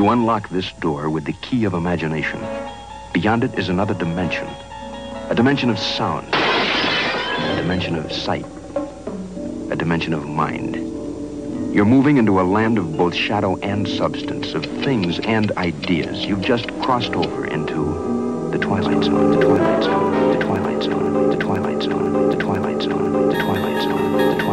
You unlock this door with the key of imagination. Beyond it is another dimension. A dimension of sound. A dimension of sight. A dimension of mind. You're moving into a land of both shadow and substance, of things and ideas. You've just crossed over into the Twilight Zone, the Twilight Zone, the Twilight Zone, the Twilight Zone, the Twilight Zone, the Twilight Zone, the Twilight Zone.